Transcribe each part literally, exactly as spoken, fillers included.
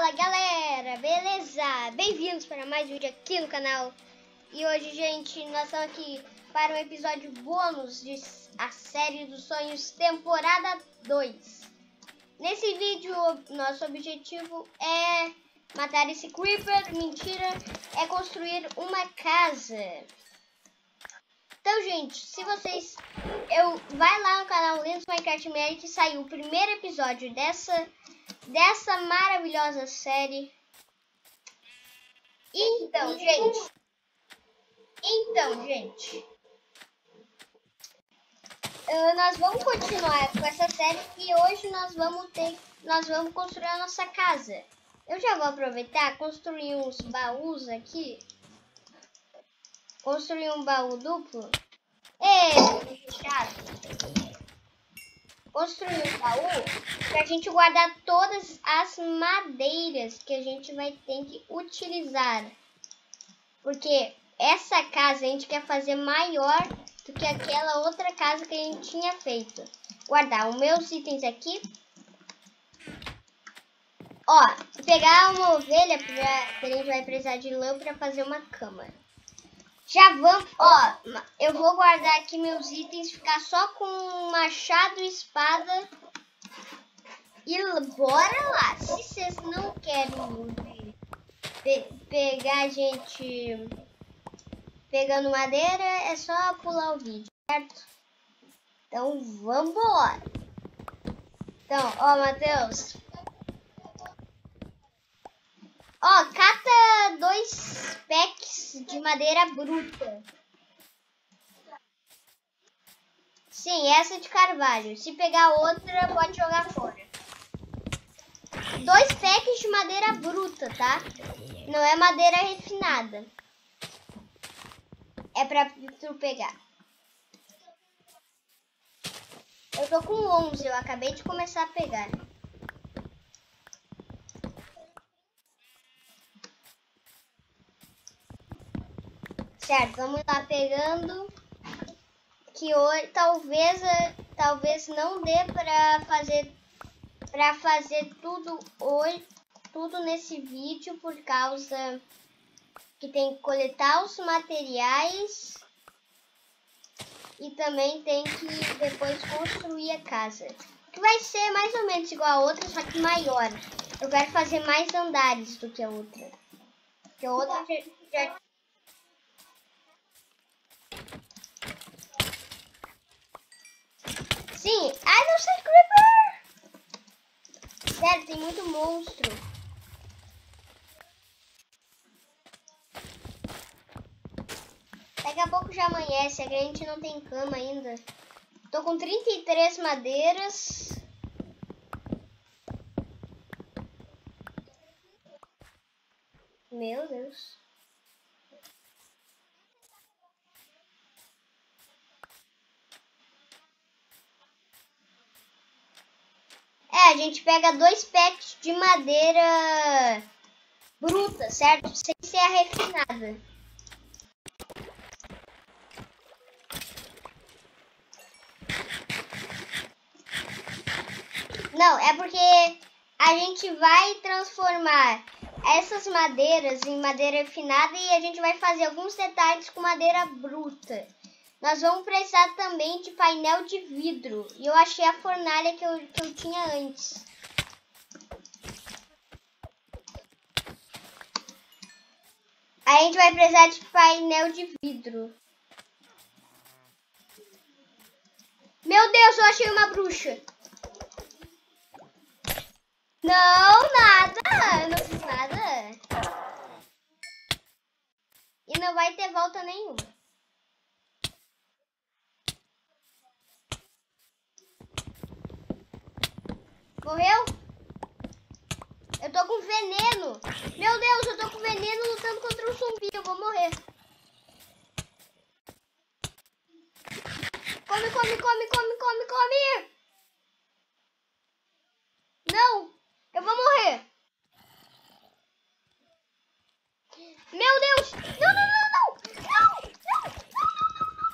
Fala galera, beleza? Bem-vindos para mais um vídeo aqui no canal. E hoje, gente, nós estamos aqui para um episódio bônus de A Série dos Sonhos, temporada dois. Nesse vídeo, nosso objetivo é matar esse Creeper. Mentira, é construir uma casa. Então, gente, se vocês... Eu, vai lá no canal Lentos Minecraft Mary, que saiu o primeiro episódio dessa... dessa maravilhosa série. Então, gente. Então, gente. Uh, nós vamos continuar com essa série e hoje nós vamos ter, nós vamos construir a nossa casa. Eu já vou aproveitar, construir uns baús aqui. Construir um baú duplo. Ei, chato. Construir um baú para a gente guardar todas as madeiras que a gente vai ter que utilizar. Porque essa casa a gente quer fazer maior do que aquela outra casa que a gente tinha feito. Guardar os meus itens aqui. Ó, pegar uma ovelha, pra, a gente vai precisar de lã para fazer uma cama. Já vamos, ó, eu vou guardar aqui meus itens, ficar só com machado e espada. E bora lá. Se vocês não querem pe pegar a gente pegando madeira, é só pular o vídeo, certo? Então, vamos embora. Então, ó, Matheus. Ó, cata dois packs de madeira bruta. Sim, essa de carvalho. Se pegar outra, pode jogar fora. Dois packs de madeira bruta, tá? Não é madeira refinada. É pra tu pegar. Eu tô com onze, eu acabei de começar a pegar. Certo, vamos lá pegando. Que hoje talvez, talvez não dê pra fazer, pra fazer tudo hoje, tudo nesse vídeo, por causa que tem que coletar os materiais e também tem que depois construir a casa. Que vai ser mais ou menos igual a outra, só que maior. Eu quero fazer mais andares do que a outra. Porque a outra já... já... Sim! Ai, não sei, Creeper! Sério, tem muito monstro. Daqui a pouco já amanhece, a gente não tem cama ainda. Tô com trinta e três madeiras. Meu Deus. É, a gente pega dois packs de madeira bruta, certo? Sem ser a refinada. Não, é porque a gente vai transformar essas madeiras em madeira refinada e a gente vai fazer alguns detalhes com madeira bruta. Nós vamos precisar também de painel de vidro. E eu achei a fornalha que eu, que eu tinha antes. A gente vai precisar de painel de vidro. Meu Deus, eu achei uma bruxa. Não, nada. Eu não fiz nada. E não vai ter volta nenhuma. Morreu? Eu tô com veneno. Meu Deus, eu tô com veneno lutando contra um zumbi. Eu vou morrer. Come, come, come, come, come, come. Não, eu vou morrer. Meu Deus. Não, não, não, não. Não, não, não, não, não,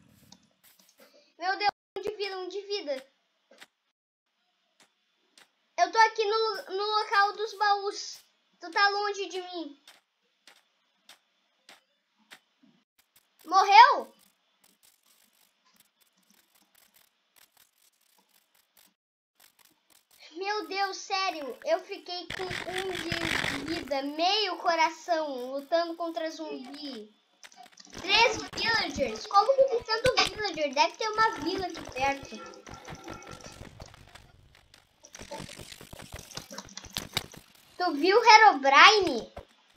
não. Meu Deus, um de vida, um de vida. Eu tô aqui no, no local dos baús. Tu tá longe de mim. Morreu? Meu Deus, sério. Eu fiquei com um de vida, meio coração, lutando contra zumbi. Três villagers? Como que tem tanto villager? Deve ter uma vila aqui perto. Tu viu o Herobrine?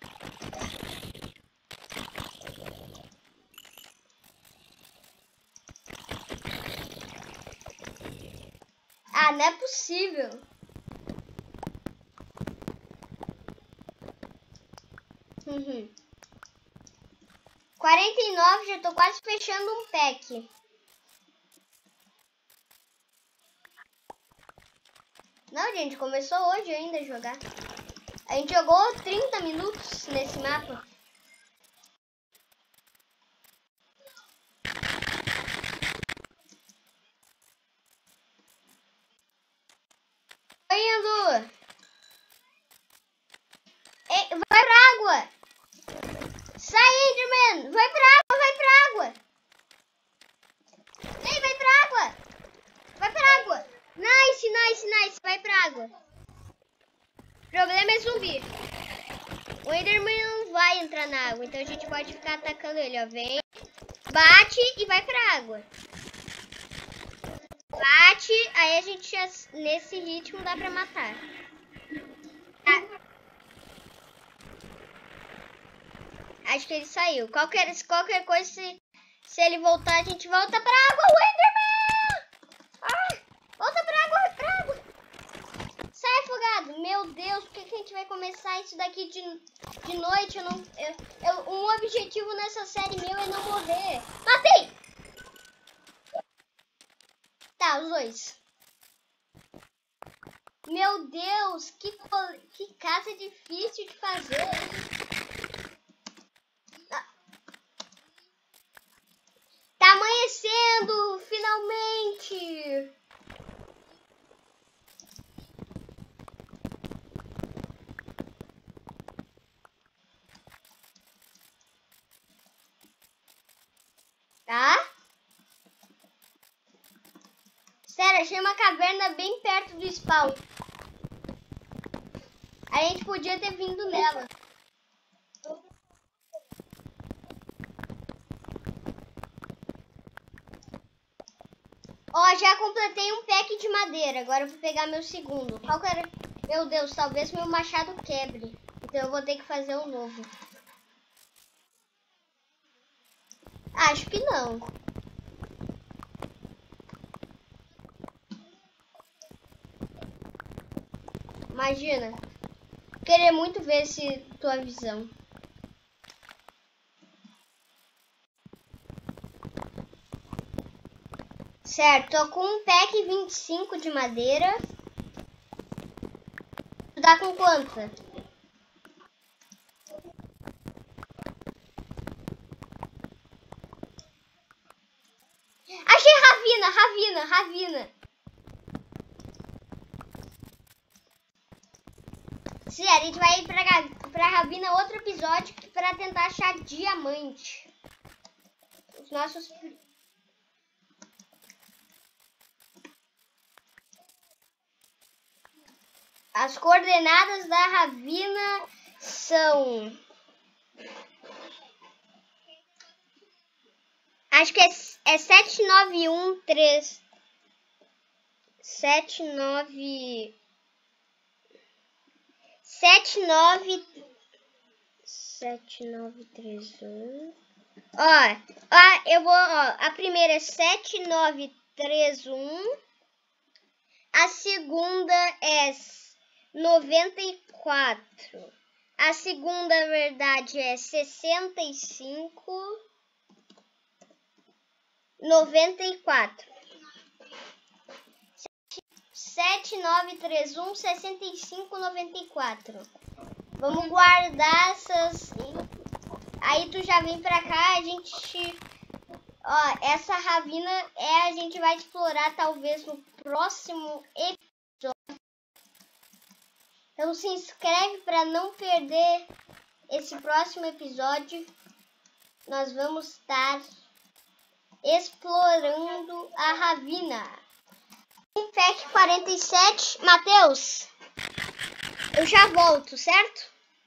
Ah, não é possível. Uhum. quarenta e nove, já tô quase fechando um pack. Não, gente, começou hoje ainda a jogar. A gente jogou trinta minutos nesse mapa. Tô indo. Ei, vai pra água. Sai, Enderman. Vai pra água, vai pra água. Ei, vai pra água. Vai pra água. Nice, nice, nice. Vai pra água. O problema é zumbi. O Enderman não vai entrar na água, então a gente pode ficar atacando ele, ó. Vem, bate e vai pra água. Bate, aí a gente, já, nesse ritmo, dá pra matar. Ah. Acho que ele saiu. Qualquer, qualquer coisa, se, se ele voltar, a gente volta pra água. O Enderman! Ah, volta pra água, pra água. Sai, afogado. Meu Deus, por que, que a gente vai começar isso daqui de, de noite? Eu não, eu, eu, um objetivo nessa série meu é não morrer. Matei! Tá, os dois. Meu Deus, que, que casa difícil de fazer. Tá amanhecendo, finalmente. Tá? Sério, achei uma caverna bem perto do spawn. A gente podia ter vindo nela. Ó, já completei um pack de madeira. Agora eu vou pegar meu segundo. Qual que era? Meu Deus, talvez meu machado quebre. Então eu vou ter que fazer um novo. Acho que não. Imagina. Queria muito ver esse tua visão. Certo, tô com um pack vinte e cinco de madeira. Tu dá com quanta? Achei ravina, ravina, ravina. Sim, a gente vai ir pra, pra ravina outro episódio pra tentar achar diamante. Os nossos... As coordenadas da ravina são... Acho que é, é sete nove um três... sete nove... sete nove... sete nove três um... Ó, ó, eu vou... Ó, a primeira é sete nove três um... A segunda é noventa e quatro. A segunda, na verdade, é sessenta e cinco. noventa e quatro. sete nove três um, sessenta e cinco, noventa e quatro. Vamos guardar essas. Aí tu já vem pra cá, a gente... Ó, essa ravina é a gente vai explorar talvez no próximo episódio. Então se inscreve para não perder esse próximo episódio. Nós vamos estar explorando a ravina. Em pack quarenta e sete, Matheus, eu já volto, certo?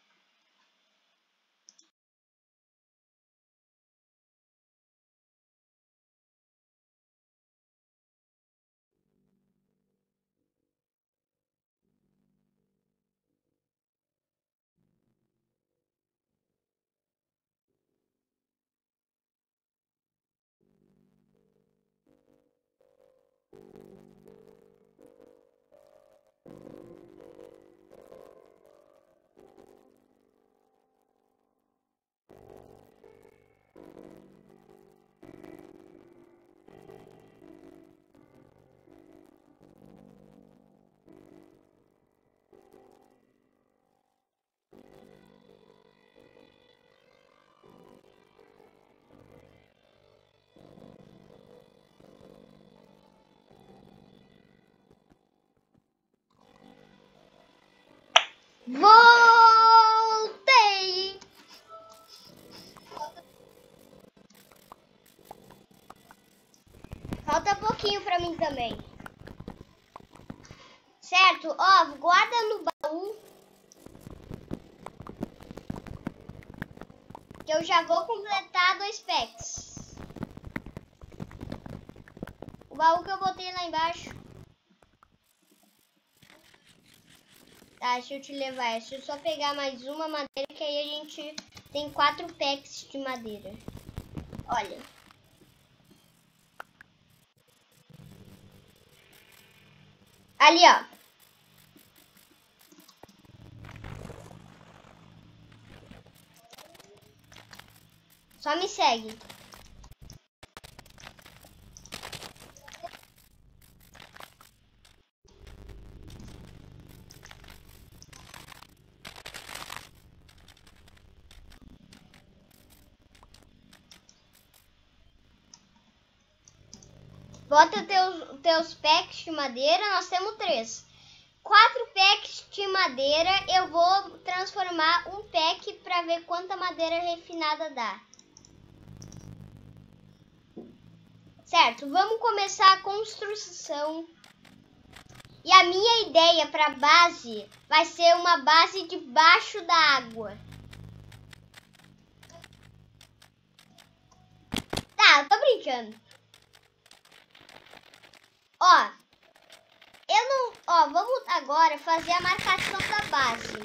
Voltei! Falta pouquinho pra mim também. Certo? Ó, guarda no baú. Que eu já vou completar dois packs. O baú que eu botei lá embaixo. Tá, deixa eu te levar. Deixa eu só pegar mais uma madeira, que aí a gente tem quatro packs de madeira. Olha. Ali, ó. Só me segue. Bota teus, teus packs de madeira. Nós temos três. Quatro packs de madeira. Eu vou transformar um pack para ver quanta madeira refinada dá. Certo, vamos começar a construção. E a minha ideia para base vai ser uma base debaixo da água. Tá, eu tô brincando. Ó, eu não... Ó, vamos agora fazer a marcação da base.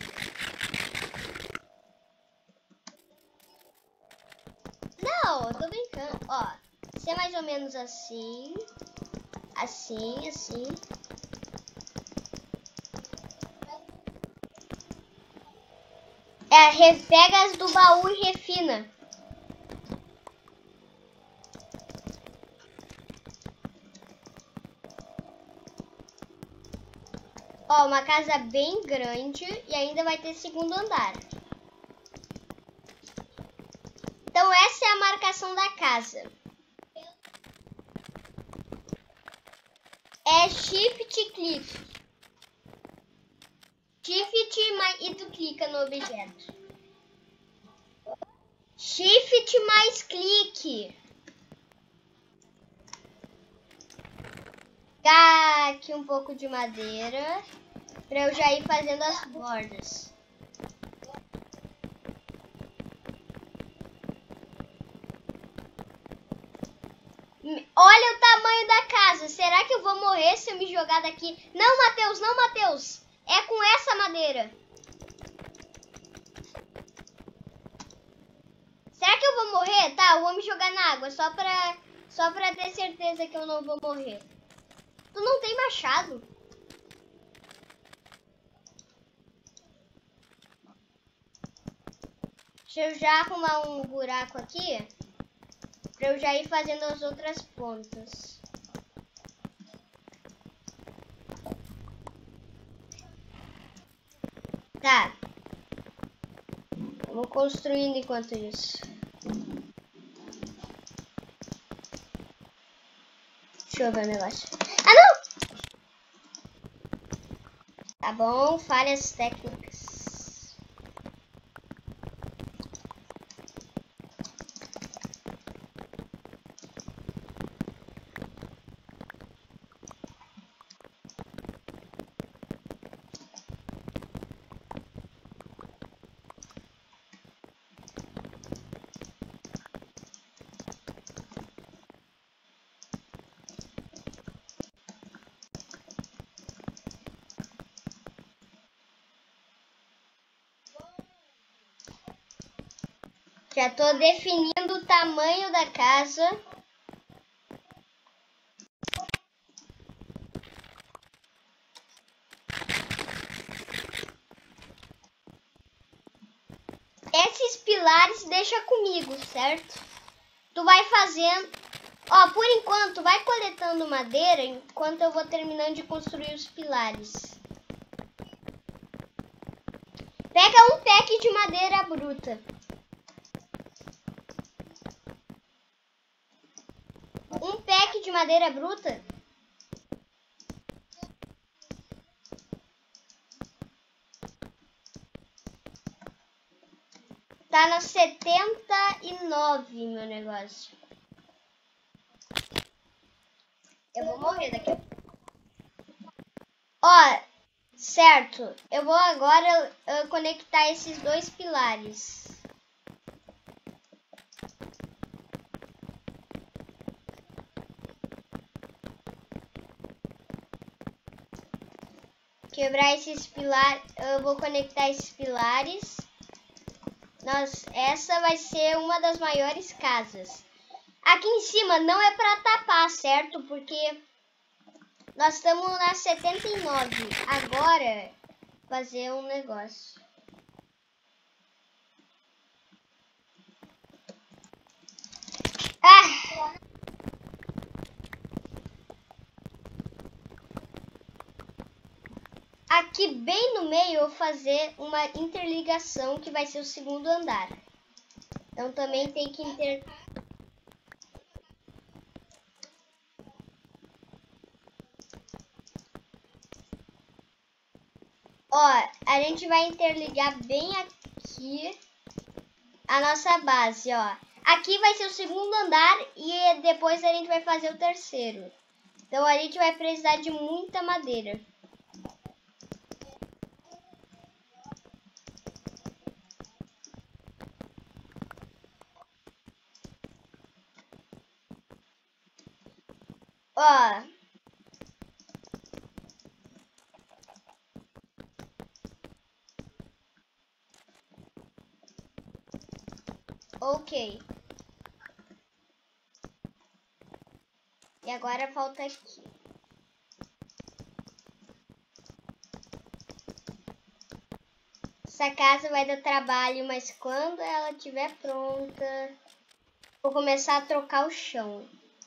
Não, eu tô brincando. Ó, ser mais ou menos assim. Assim, assim. É, pega as do baú e refina. Ó, uma casa bem grande e ainda vai ter segundo andar. Então essa é a marcação da casa. É shift click. Shift e tu clica no objeto. Shift mais clique. Pegar aqui um pouco de madeira para eu já ir fazendo as bordas. Olha o tamanho da casa. Será que eu vou morrer se eu me jogar daqui? Não, Matheus, não, Matheus. É com essa madeira. Será que eu vou morrer? Tá, eu vou me jogar na água só pra, só pra ter certeza que eu não vou morrer. Tu não tem machado? Deixa eu já arrumar um buraco aqui pra eu já ir fazendo as outras pontas. Tá. Vou construindo enquanto isso. Deixa eu ver o negócio. Ah, não! Tá bom, falhas técnicas. Já tô definindo o tamanho da casa. Esses pilares deixa comigo, certo? Tu vai fazendo... Ó, por enquanto, vai coletando madeira enquanto eu vou terminando de construir os pilares. Pega um pack de madeira bruta. Um pack de madeira bruta. Tá na setenta e nove, meu negócio. Eu vou morrer daqui a pouco. Ó, certo. Eu vou agora uh, conectar esses dois pilares. Quebrar esses pilares. Eu vou conectar esses pilares. Nossa, essa vai ser uma das maiores casas. Aqui em cima não é para tapar, certo? Porque nós estamos na setenta e nove. Agora, fazer um negócio. Ah! Aqui bem no meio eu vou fazer uma interligação que vai ser o segundo andar. Então também tem que inter... Ó, a gente vai interligar bem aqui a nossa base, ó. Aqui vai ser o segundo andar e depois a gente vai fazer o terceiro. Então a gente vai precisar de muita madeira. Ó. Ok. E agora falta aqui. Essa casa vai dar trabalho, mas quando ela estiver pronta, vou começar a trocar o chão.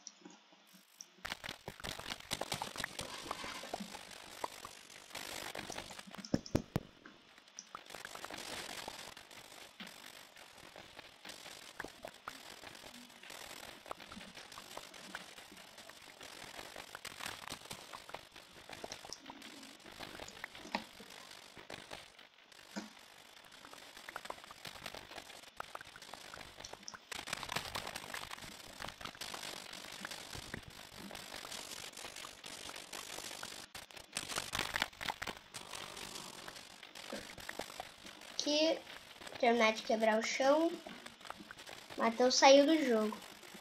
Aqui, terminar de quebrar o chão. Matheus saiu do jogo.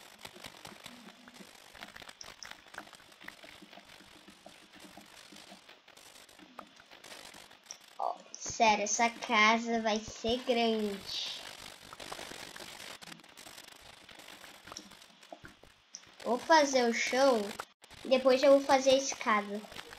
Oh, sério, essa casa vai ser grande. Vou fazer o chão, depois eu vou fazer a escada.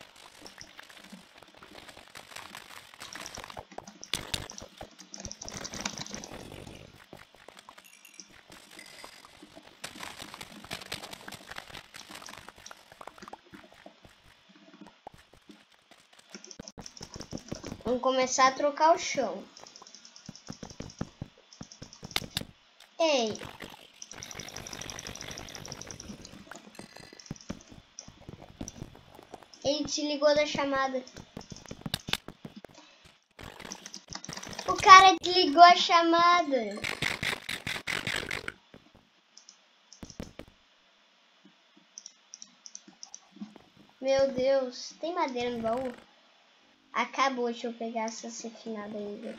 Vamos começar a trocar o chão. Ei. Ele desligou da chamada. O cara desligou a chamada. Meu Deus, tem madeira no baú? Acabou, deixa eu pegar essa refinada ainda.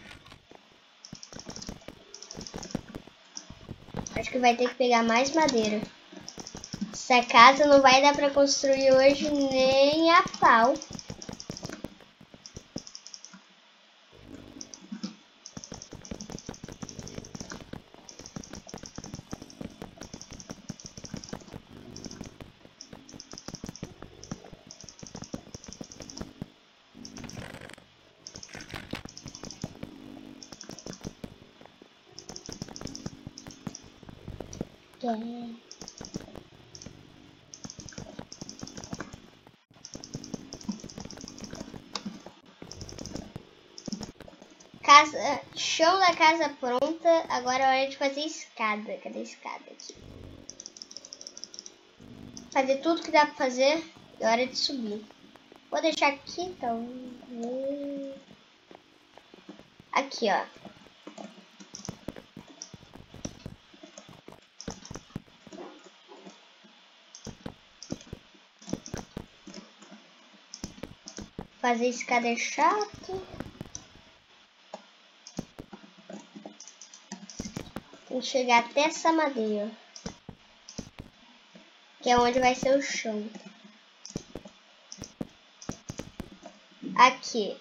Acho que vai ter que pegar mais madeira. Essa casa não vai dar pra construir hoje nem a pau. É. Casa, chão da casa pronta. Agora é hora de fazer escada. Cadê a escada aqui? Fazer tudo que dá pra fazer. É hora de subir. Vou deixar aqui, talvez. Aqui, ó. Fazer escada é chato. Tem que chegar até essa madeira, que é onde vai ser o chão. Aqui.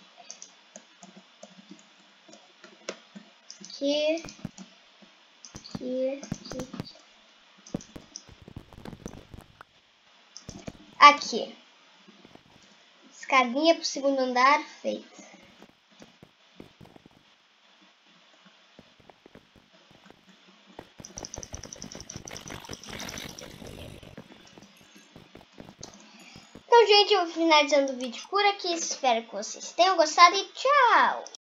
Aqui. Aqui. Aqui. Aqui. Escadinha pro segundo andar feita. Então, gente, eu vou finalizando o vídeo por aqui. Espero que vocês tenham gostado e tchau!